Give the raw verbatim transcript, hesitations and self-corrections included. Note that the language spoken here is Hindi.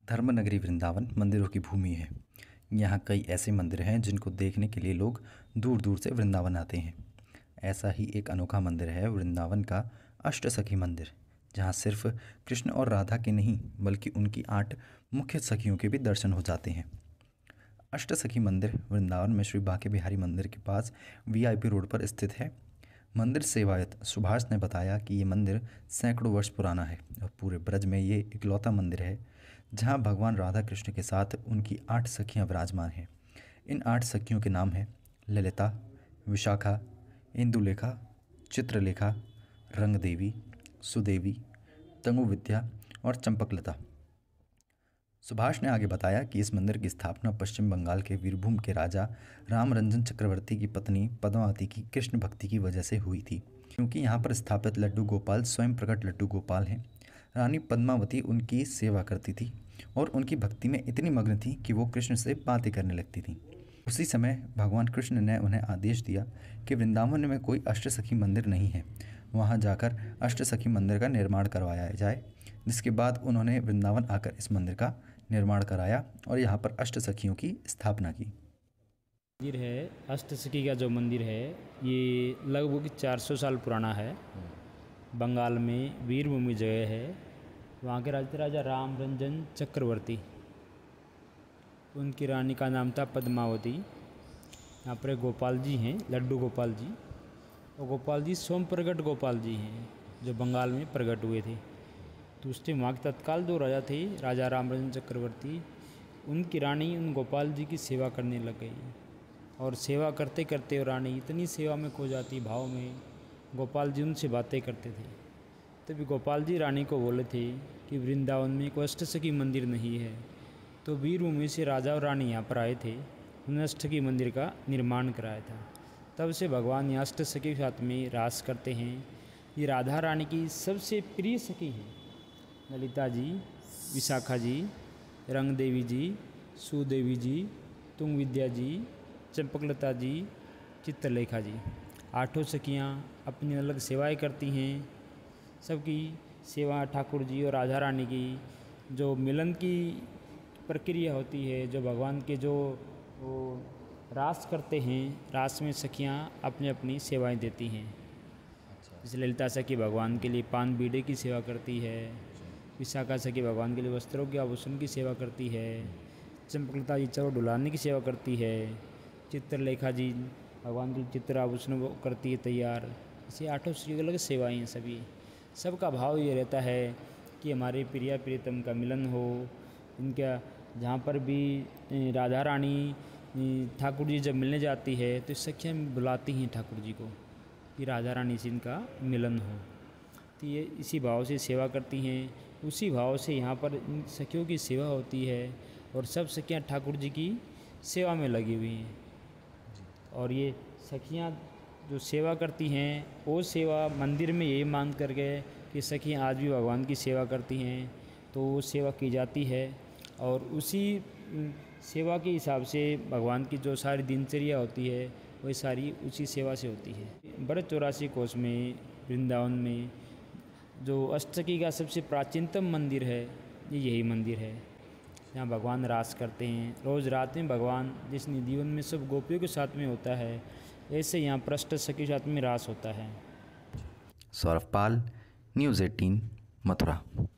धर्मनगरी वृंदावन मंदिरों की भूमि है। यहाँ कई ऐसे मंदिर हैं जिनको देखने के लिए लोग दूर दूर से वृंदावन आते हैं। ऐसा ही एक अनोखा मंदिर है वृंदावन का अष्टसखी मंदिर, जहाँ सिर्फ कृष्ण और राधा के नहीं बल्कि उनकी आठ मुख्य सखियों के भी दर्शन हो जाते हैं। अष्टसखी मंदिर वृंदावन में श्री बांके बिहारी मंदिर के पास वीआईपी रोड पर स्थित है। मंदिर सेवायत सुभाष ने बताया कि ये मंदिर सैकड़ों वर्ष पुराना है और पूरे ब्रज में ये इकलौता मंदिर है जहाँ भगवान राधा कृष्ण के साथ उनकी आठ सखियाँ विराजमान हैं। इन आठ सखियों के नाम हैं ललिता, विशाखा, इंदुलेखा, चित्रलेखा, रंगदेवी, सुदेवी, तंगुविद्या और चंपकलता। सुभाष ने आगे बताया कि इस मंदिर की स्थापना पश्चिम बंगाल के वीरभूम के राजा रामरंजन चक्रवर्ती की पत्नी पद्मावती की कृष्ण भक्ति की वजह से हुई थी, क्योंकि यहाँ पर स्थापित लड्डू गोपाल स्वयं प्रकट लड्डू गोपाल हैं। रानी पद्मावती उनकी सेवा करती थी और उनकी भक्ति में इतनी मग्न थी कि वो कृष्ण से बातें करने लगती थी। उसी समय भगवान कृष्ण ने उन्हें आदेश दिया कि वृंदावन में कोई अष्टसखी मंदिर नहीं है, वहाँ जाकर अष्टसखी मंदिर का निर्माण करवाया जाए, जिसके बाद उन्होंने वृंदावन आकर इस मंदिर का निर्माण कराया और यहाँ पर अष्टसखियों की स्थापना की। मंदिर है अष्टसखी का जो मंदिर है ये लगभग चार सौ साल पुराना है। बंगाल में वीरभूमि जगह है। वहाँ के राजा राजा रामरंजन चक्रवर्ती, उनकी रानी का नाम था पद्मावती। यहाँ पर गोपाल जी हैं, लड्डू गोपाल जी, और गोपाल जी स्वयं प्रगट गोपाल जी हैं जो बंगाल में प्रकट हुए थे। तो उस टाइम वहाँ के तत्काल जो राजा थे राजा रामरंजन चक्रवर्ती, उनकी रानी उन गोपाल जी की सेवा करने लग गई और सेवा करते करते रानी इतनी सेवा में खो जाती, भाव में गोपाल जी उनसे बातें करते थे। तभी गोपाल जी रानी को बोले थे कि वृंदावन में कोई अष्टसखी मंदिर नहीं है। तो वीरभूमि से राजा और रानी यहाँ पर आए थे, उन्होंने अष्टसखी मंदिर का निर्माण कराया था। तब से भगवान यहाँ अष्टसखी के साथ में रास करते हैं। ये राधा रानी की सबसे प्रिय सखी हैं। ललिता जी, विशाखा जी, रंगदेवी जी, सुदेवी जी, तुंगविद्या जी, चंपकलता जी, चित्रलेखा जी, आठों सखियाँ अपनी अलग सेवाएं करती हैं। सबकी सेवा ठाकुर जी और राधा रानी की जो मिलन की प्रक्रिया होती है, जो भगवान के जो वो रास करते हैं, रास में सखियाँ अपनी अपनी सेवाएं देती हैं। जैसे ललिता सखी भगवान के लिए पान बीड़े की सेवा करती है, विशाखा सखी भगवान के लिए वस्त्रों के आभूषण की सेवा करती है, चंपकलता जी चरो डुलाने की सेवा करती है, चित्रलेखा जी भगवान के चित्र आभूषण करती है तैयार। ऐसे आठों श्री अलग सेवाएँ हैं। सभी सबका भाव ये रहता है कि हमारे प्रिया प्रियतम का मिलन हो। इनका जहाँ पर भी राधा रानी ठाकुर जी जब मिलने जाती है तो सखियाँ बुलाती हैं ठाकुर जी को कि राधा रानी से इनका मिलन हो। तो ये इसी भाव से सेवा करती हैं। उसी भाव से यहाँ पर इन सखियों की सेवा होती है और सब सखियाँ ठाकुर जी की सेवा में लगी हुई हैं। और ये सखियाँ जो सेवा करती हैं वो सेवा मंदिर में यही मान कर गए कि सखियाँ आज भी भगवान की सेवा करती हैं, तो वो सेवा की जाती है और उसी सेवा के हिसाब से भगवान की जो सारी दिनचर्या होती है वही सारी उसी सेवा से होती है। बड़े चौरासी कोस में वृंदावन में जो अष्टसखी का सबसे प्राचीनतम मंदिर है ये यही मंदिर है, जहाँ भगवान रास करते हैं। रोज़ रात में भगवान जिस निधिवन में सब गोपियों के साथ में होता है, ऐसे यहाँ पर अष्टसखी के साथ में रास होता है। सौरभ पाल, न्यूज़ अठारह, मथुरा।